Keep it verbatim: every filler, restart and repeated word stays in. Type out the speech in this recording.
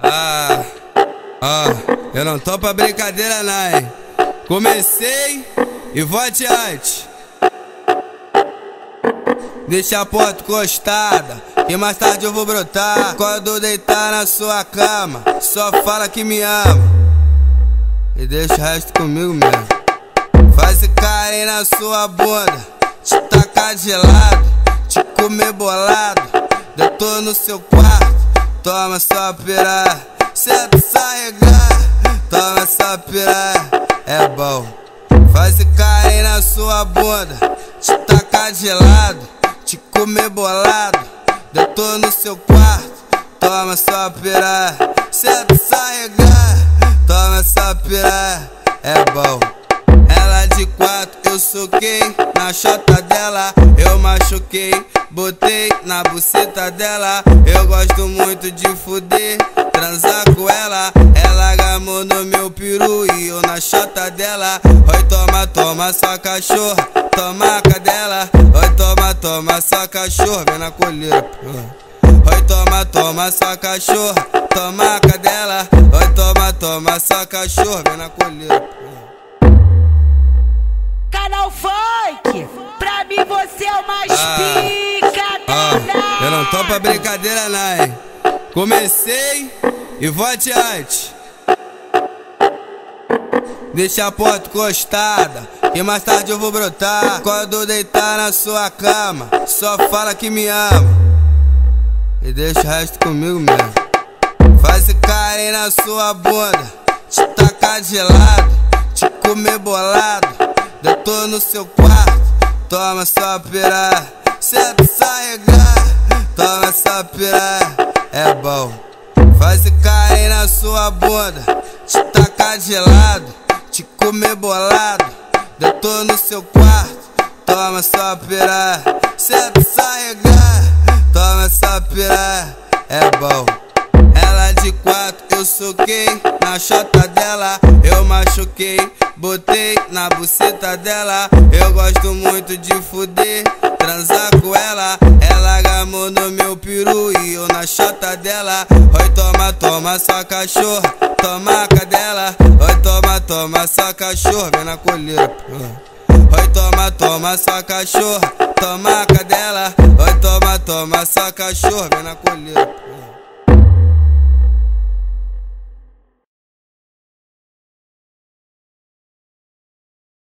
Ah, ah, eu não tô pra brincadeira não, hein. Comecei e vou adiante. Deixa a porta encostada, que mais tarde eu vou brotar. Quando deitar na sua cama, só fala que me ama e deixa o resto comigo mesmo. Faz carinho na sua bunda, te tacar de lado, te comer bolado. Eu tô no seu quarto, toma sua piranha, senta essa regar, toma sua piranha, é bom. Faz carinho na sua bunda, te tacar de lado, te comer bolado. Eu tô no seu quarto, toma sua piranha, senta essa regar, toma sua piranha, é bom. Ela de quatro, eu soquei na chota dela, eu machuquei, botei na buceta dela. Eu gosto muito de fuder, transar com ela. Ela gamou no meu peru e eu na chota dela. Oi, toma, toma sua cachorra, toma a cadela. Oi, toma, toma sua cachorra, vem na coleira. Oi, toma, toma sua cachorra, toma a cadela. Oi, toma, toma sua cachorra, vem na coleira. Canal Funk, pra mim você é o mais Ah, pica ah, eu não tô pra brincadeira não, hein. Comecei e vou adiante. Deixa a porta encostada, que mais tarde eu vou brotar. Quando deitar na sua cama, só fala que me ama e deixa o resto comigo mesmo. Faz carinho na sua bunda, te tacar de lado, te comer bolado. Eu tô no seu quarto, toma sua piranha, senta essa regar, toma sua piranha, é bom. Faz carinho na sua bunda, te tacar de lado, te comer bolado. Eu tô no seu quarto, toma sua piranha, senta essa regar, toma sua piranha, é bom. Ela de quatro, eu soquei na chota dela, eu machuquei, botei na buceta dela. Eu gosto muito de fuder, transar com ela. Ela gamou no meu peru e eu na chota dela. Oi, toma, toma sua cachorra, toma a cadela. Oi, toma, toma sua cachorra, vem na coleira. Oi, toma, toma sua cachorra, toma a cadela. Oi, toma, toma sua cachorra, vem na coleira.